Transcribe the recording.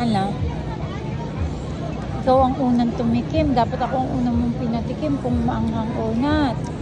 Hala. Ikaw ang unang tumikim. Dapat ako ang unang mong pinatikim kung maanghang o not.